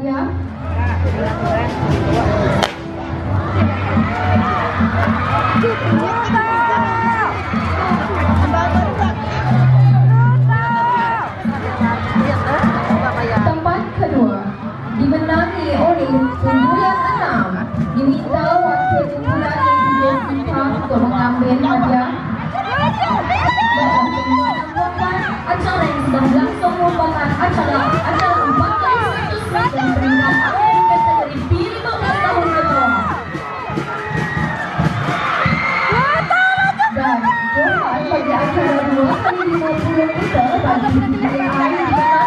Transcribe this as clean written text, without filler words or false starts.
hadiah. Tempat kedua dimenangi oleh unggulan 6. Diminta wakil unggulan yang disimpan untuk mengambil hadiah. Acara yang sedang berlangsung merupakan acara 14 dan peringatan kategori P15 tahun ke bawah. Dan johan bagi acara 2 kali 50 meter bagi DAI